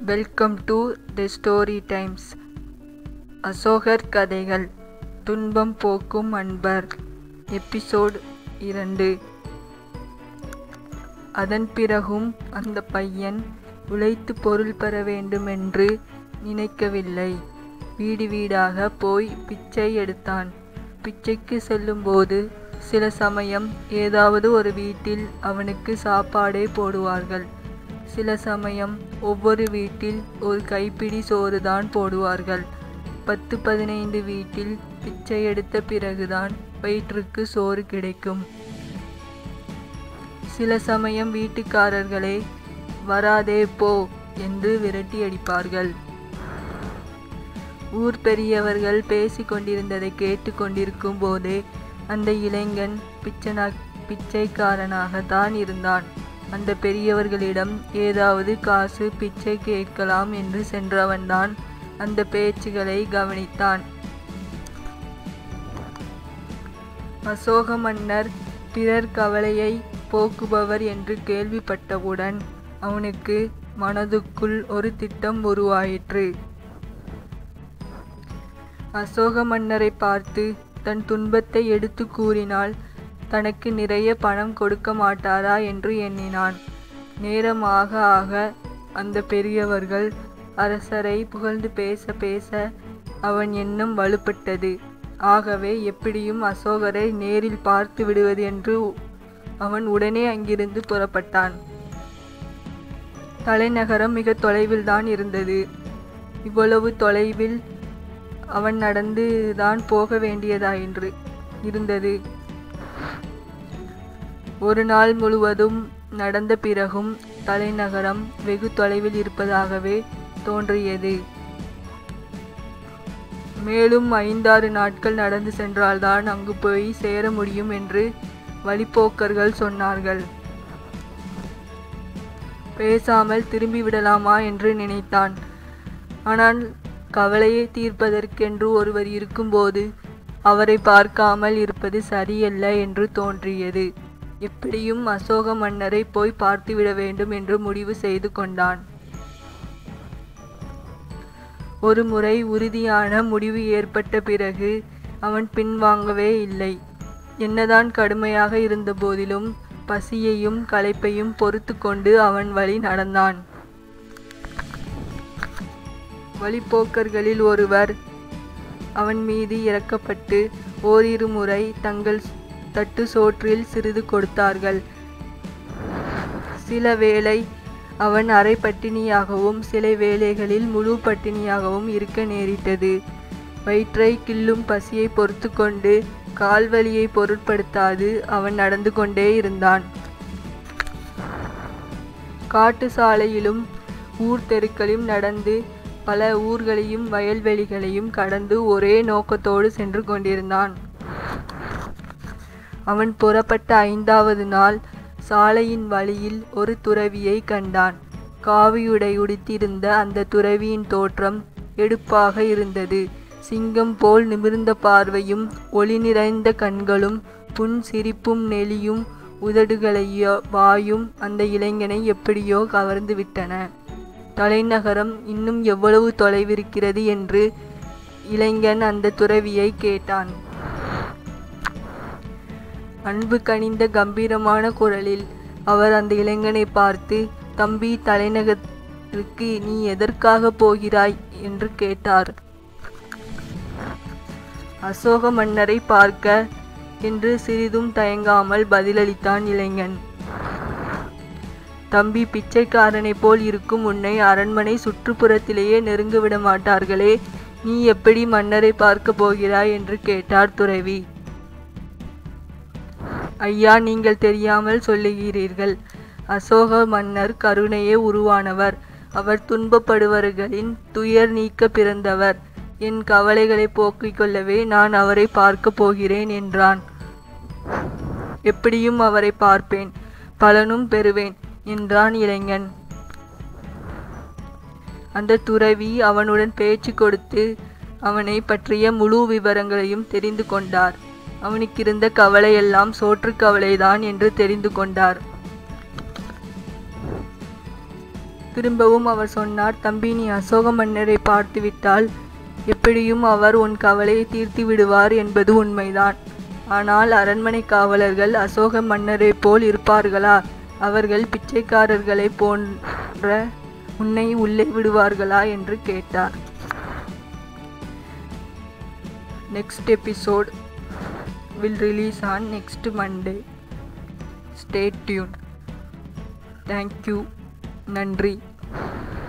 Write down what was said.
Welcome to the story times. அசோகர் கதைகள். துன்பம் போக்கும் அன்பர். எபிசோட் 2. அதன் பிறகும் அந்த பையன் உழைத்து பொருள் பெற வேண்டுமென்று நினைக்கவில்லை. வீடு வீடாக போய் பிச்சை எடுத்தான். பிச்சைக்கு செல்லும்போது சில சமயம் ஏதாவது ஒரு வீட்டில் அவனுக்கு சாப்பாடே போடுவார்கள். சில சமயம் ஒவ்வொரு வீட்டில் ஒரு கைப்பிடி சோறுதான் போடுவார்கள். 10-15 வீட்டில் பிச்சை எடுத்த பிறகுதான் வயிற்றுக்கு சோறு கிடைக்கும். சில சமயம் வீட்டுக்காரர்களே வராதே போ என்று விரட்டி அடிப்பார்கள். ஊர் பெரியவர்கள் பேசி கொண்டிருந்ததை கேட்டு கொண்டிருக்கும் போதே அந்த இளைஞன் பிச்சைக்காரனாகத்தான் இருந்தான். அந்த பெரியவர்களிடம் ஏதாவது காசு பிச்சை கேட்கலாம் என்று சென்றவன்தான் அந்த பேச்சுகளை கவனித்தான். அசோக மன்னர் பிறர் கவலையை போக்குபவர் என்று கேள்விப்பட்டவுடன் அவனுக்கு மனதுக்குள் ஒரு திட்டம் உருவாயிற்று. அசோக மன்னரை பார்த்து தன் துன்பத்தை எடுத்து கூறினால் தனக்கு நிறைய பணம் கொடுக்க மாட்டாரா என்று எண்ணினான். நேரமாக ஆக அந்த பெரியவர்கள் அரசரை புகழ்ந்து பேச பேச அவன் எண்ணம் வலுப்பட்டது. ஆகவே எப்படியும் அசோகரை நேரில் பார்த்து விடுவது என்று அவன் உடனே அங்கிருந்து புறப்பட்டான். தலைநகரம் மிக தொலைவில் தான் இருந்தது. இவ்வளவு தொலைவில் அவன் நடந்து தான் போக வேண்டியதாயிற்று இருந்தது. ஒரு நாள் முழுவதும் நடந்த பிறகும் தலைநகரம் வெகு தொலைவில் இருப்பதாகவே தோன்றியது. மேலும் 5-6 நாட்கள் நடந்து சென்றால்தான் அங்கு போய் சேர முடியும் என்று வழிப்போக்கர்கள் சொன்னார்கள். பேசாமல் திரும்பி விடலாமா என்று நினைத்தான். ஆனால் கவலையை தீர்ப்பதற்கென்று ஒருவர் இருக்கும்போது அவரை பார்க்காமல் இருப்பது சரியல்ல என்று தோன்றியது. எப்படியும் அசோக மன்னரை போய் பார்த்துவிட வேண்டும் என்று முடிவு செய்து கொண்டான். ஒரு முறை உறுதியான முடிவு ஏற்பட்ட பிறகு அவன் பின்வாங்கவே இல்லை. என்னதான் கடுமையாக இருந்த போதிலும் பசியையும் களைப்பையும் பொறுத்து கொண்டு அவன் வழி நடந்தான். வழிப்போக்கர்களில் ஒருவர் அவன் மீது இறக்கப்பட்டு ஓரிரு முறை தங்கள் தட்டு சோற்றில் சிறிது கொடுத்தார்கள். சில வேளை அவன் அரை பட்டினியாகவும் சில வேளைகளில் முழு பட்டினியாகவும் இருக்க நேரிட்டது. வயிற்றை கிள்ளும் பசியை பொறுத்து கொண்டு கால்வலியை பொருட்படுத்தாது அவன் நடந்து கொண்டே இருந்தான். காட்டு சாலையிலும் ஊர் தெருக்களிலும் நடந்து பல ஊர்களையும் வயல்வெளிகளையும் கடந்து ஒரே நோக்கத்தோடு சென்று கொண்டிருந்தான். அவன் புறப்பட்ட 5வது நாள் சாலையின் வழியில் ஒரு துறவியை கண்டான். காவியுடை உடுத்திருந்த அந்த துறவியின் தோற்றம் எடுப்பாக இருந்தது. சிங்கம் போல் நிமிர்ந்த பார்வையும் ஒளி நிறைந்த கண்களும் புன் சிரிப்பும் நெளியும் உதடுகளையோ வாயும் அந்த இளைஞனை எப்படியோ கவர்ந்து விட்டன. தலைநகரம் இன்னும் எவ்வளவு தொலைவிருக்கிறது என்று இளைஞன் அந்த துறவியை கேட்டான். அன்பு கனிந்த கம்பீரமான குரலில் அவர் அந்த இளைஞனை பார்த்து, தம்பி, தலைநகருக்கு நீ எதற்காக போகிறாய் என்று கேட்டார். அசோக மன்னரை பார்க்க என்று சிறிதும் தயங்காமல் பதிலளித்தான் இளைஞன். தம்பி, பிச்சைக்காரனை போல் இருக்கும் உன்னை அரண்மனை சுற்றுப்புறத்திலேயே நெருங்க விட மாட்டார்களே, நீ எப்படி மன்னரை பார்க்க போகிறாய் என்று கேட்டார் துறவி. ஐயா, நீங்கள் தெரியாமல் சொல்லுகிறீர்கள். அசோக மன்னர் கருணையே உருவானவர். அவர் துன்பப்படுபவர்களின் துயர் நீக்க பிறந்தவர். என் கவலைகளை போக்கிக் கொள்ளவே நான் அவரை பார்க்க போகிறேன் என்றான். எப்படியும் அவரை பார்ப்பேன், பலனும் பெறுவேன் என்றான் இளைஞன். அந்த துறவி அவனுடன் பேச்சு கொடுத்து அவனை பற்றிய முழு விவரங்களையும் தெரிந்து கொண்டார். அவனுக்கிருந்த கவலையெல்லாம் சோற்று கவலைதான் என்று தெரிந்து கொண்டார். திரும்பவும் அவர் சொன்னார், தம்பி, நீ அசோக மன்னரை பார்த்துவிட்டால் எப்படியும் அவர் உன் கவலையை தீர்த்து விடுவார் என்பது உண்மைதான். ஆனால் அரண்மனை காவலர்கள் அசோக மன்னரை போல் இருப்பார்களா? அவர்கள் பிச்சைக்காரர்களை போன்ற உன்னை உள்ளே விடுவார்களா என்று கேட்டார். Next episode will release on next Monday. Stay tuned. Thank you. நன்றி.